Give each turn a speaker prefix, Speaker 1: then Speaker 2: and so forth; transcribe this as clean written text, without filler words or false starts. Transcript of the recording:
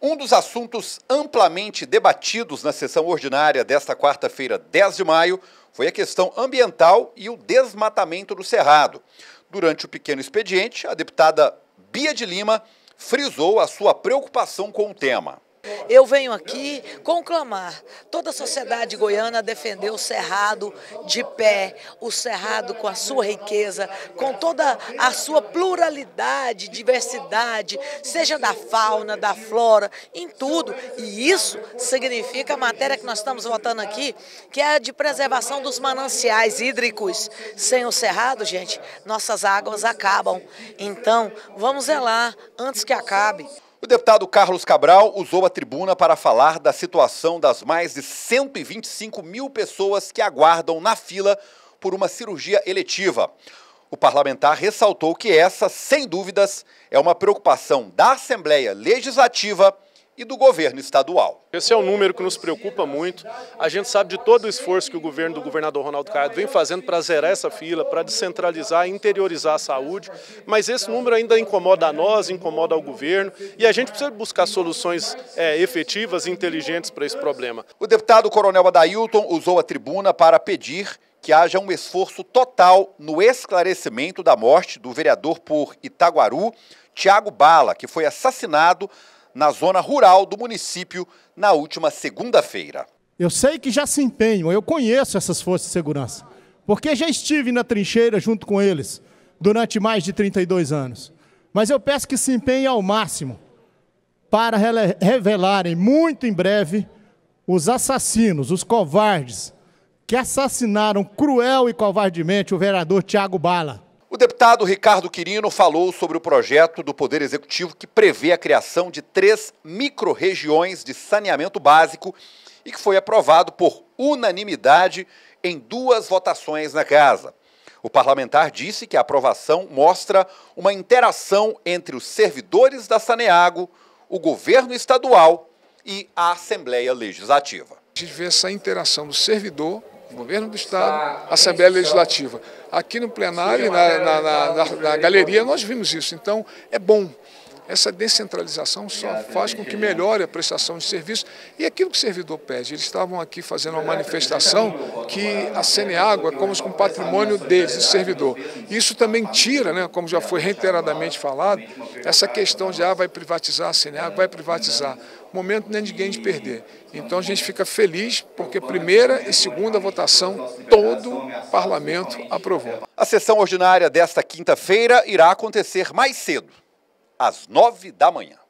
Speaker 1: Um dos assuntos amplamente debatidos na sessão ordinária desta quarta-feira, 10 de maio, foi a questão ambiental e o desmatamento do Cerrado. Durante o pequeno expediente, a deputada Bia de Lima frisou a sua preocupação com o tema.
Speaker 2: Eu venho aqui conclamar toda a sociedade goiana a defender o Cerrado de pé, o Cerrado com a sua riqueza, com toda a sua pluralidade, diversidade, seja da fauna, da flora, em tudo. E isso significa a matéria que nós estamos votando aqui, que é a de preservação dos mananciais hídricos. Sem o Cerrado, gente, nossas águas acabam. Então, vamos zelar antes que acabe.
Speaker 1: O deputado Carlos Cabral usou a tribuna para falar da situação das mais de 125 mil pessoas que aguardam na fila por uma cirurgia eletiva. O parlamentar ressaltou que essa, sem dúvidas, é uma preocupação da Assembleia Legislativa e do governo estadual.
Speaker 3: Esse é um número que nos preocupa muito. A gente sabe de todo o esforço que o governo do governador Ronaldo Caiado vem fazendo para zerar essa fila, para descentralizar e interiorizar a saúde, mas esse número ainda incomoda a nós, incomoda ao governo, e a gente precisa buscar soluções efetivas e inteligentes para esse problema.
Speaker 1: O deputado Coronel Adailton usou a tribuna para pedir que haja um esforço total no esclarecimento da morte do vereador por Itaguaru, Tiago Bala, que foi assassinado na zona rural do município na última segunda-feira.
Speaker 4: Eu sei que já se empenham, eu conheço essas forças de segurança, porque já estive na trincheira junto com eles durante mais de 32 anos. Mas eu peço que se empenhem ao máximo para revelarem muito em breve os assassinos, os covardes, que assassinaram cruel e covardemente o vereador Tiago Bala.
Speaker 1: O deputado Ricardo Quirino falou sobre o projeto do Poder Executivo que prevê a criação de 3 micro-regiões de saneamento básico e que foi aprovado por unanimidade em 2 votações na casa. O parlamentar disse que a aprovação mostra uma interação entre os servidores da Saneago, o governo estadual e a Assembleia Legislativa.
Speaker 5: A gente vê essa interação do servidor, governo do Estado, Assembleia Legislativa. Aqui no plenário, na galeria, nós vimos isso. Então, é bom. Essa descentralização só faz com que melhore a prestação de serviço. E aquilo que o servidor pede. Eles estavam aqui fazendo uma manifestação que a Saneago é como se um patrimônio deles, do servidor. Isso também tira, né, como já foi reiteradamente falado, essa questão de vai privatizar a Saneago, vai privatizar. O momento não é de ninguém de perder. Então a gente fica feliz porque primeira e segunda votação todo o parlamento aprovou.
Speaker 1: A sessão ordinária desta quinta-feira irá acontecer mais cedo, às 9 da manhã.